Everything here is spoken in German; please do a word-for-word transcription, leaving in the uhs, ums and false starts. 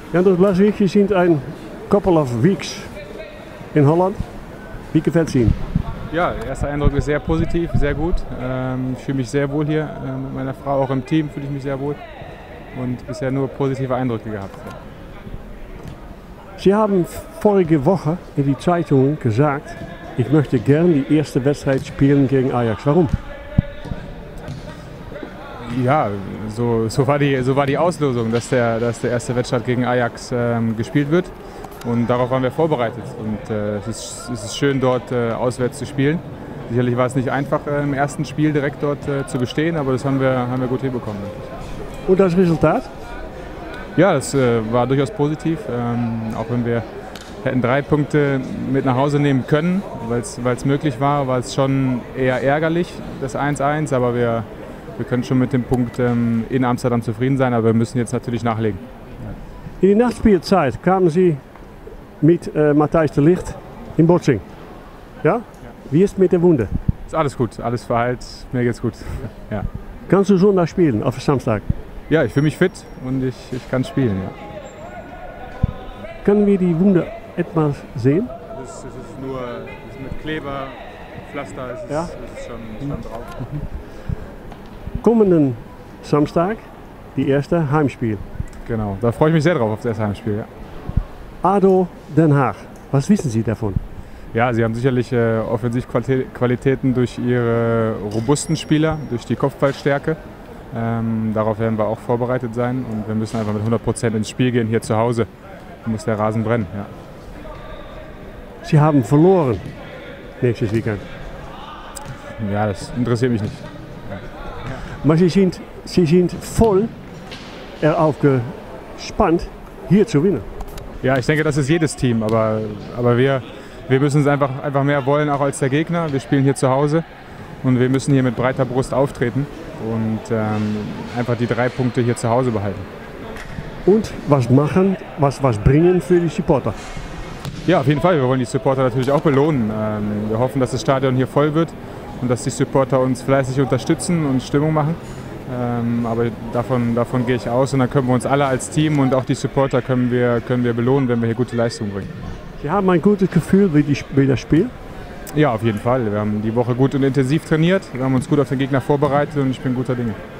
Jandro Blazwieg, Sie sind ein couple of weeks in Holland. Wie gefällt es Ihnen? Ja, der erste Eindruck ist sehr positiv, sehr gut. Ähm, ich fühle mich sehr wohl hier äh, mit meiner Frau, auch im Team fühle ich mich sehr wohl und bisher nur positive Eindrücke gehabt. Ja. Sie haben vorige Woche in die Zeitungen gesagt, ich möchte gern die erste Wedstrijd spielen gegen Ajax. Warum? Ja, so, so, war, die, so war die Auslosung, dass der, dass der erste Wettstreit gegen Ajax ähm, gespielt wird. Und darauf waren wir vorbereitet. Und äh, es, ist, es ist schön, dort äh, auswärts zu spielen. Sicherlich war es nicht einfach, äh, im ersten Spiel direkt dort äh, zu bestehen, aber das haben wir, haben wir gut hinbekommen. Und das Resultat? Ja, das äh, war durchaus positiv. Ähm, auch wenn wir hätten drei Punkte mit nach Hause nehmen können, weil es möglich war, war es schon eher ärgerlich, das eins eins. Aber wir, wir können schon mit dem Punkt ähm, in Amsterdam zufrieden sein, aber wir müssen jetzt natürlich nachlegen. In die Nachspielzeit kamen Sie mit äh, Matthijs de Ligt in Botsing. Ja? Ja? Wie ist mit der Wunde? Ist alles gut, alles verheilt, mir geht's gut. Ja. Kannst du Sonntag spielen, auf Samstag? Ja, ich fühle mich fit und ich, ich kann spielen. Ja. Können wir die Wunde etwas sehen? Das, das ist nur das ist mit Kleber, Pflaster, es ist, ja? es ist schon, schon drauf. Mhm. Kommenden Samstag, die erste Heimspiel. Genau, da freue ich mich sehr drauf auf das erste Heimspiel. Ja. A D O Den Haag, was wissen Sie davon? Ja, sie haben sicherlich äh, Offensivqualitäten durch ihre robusten Spieler, durch die Kopfballstärke. Ähm, darauf werden wir auch vorbereitet sein und wir müssen einfach mit hundert Prozent ins Spiel gehen hier zu Hause. Da muss der Rasen brennen. Ja. Sie haben verloren nächstes Weekend. Ja, das interessiert mich nicht. Ja. Aber Sie sind, Sie sind voll darauf gespannt, hier zu gewinnen. Ja, ich denke, das ist jedes Team, aber, aber wir, wir müssen es einfach, einfach mehr wollen, auch als der Gegner. Wir spielen hier zu Hause und wir müssen hier mit breiter Brust auftreten und ähm, einfach die drei Punkte hier zu Hause behalten. Und was machen, was, was bringen für die Supporter? Ja, auf jeden Fall. Wir wollen die Supporter natürlich auch belohnen. Ähm, wir hoffen, dass das Stadion hier voll wird und dass die Supporter uns fleißig unterstützen und Stimmung machen. Ähm, aber davon, davon gehe ich aus und dann können wir uns alle als Team und auch die Supporter können wir, können wir belohnen, wenn wir hier gute Leistung bringen. Sie haben ein gutes Gefühl wie, die, wie das Spiel? Ja, auf jeden Fall. Wir haben die Woche gut und intensiv trainiert, wir haben uns gut auf den Gegner vorbereitet und ich bin guter Dinge.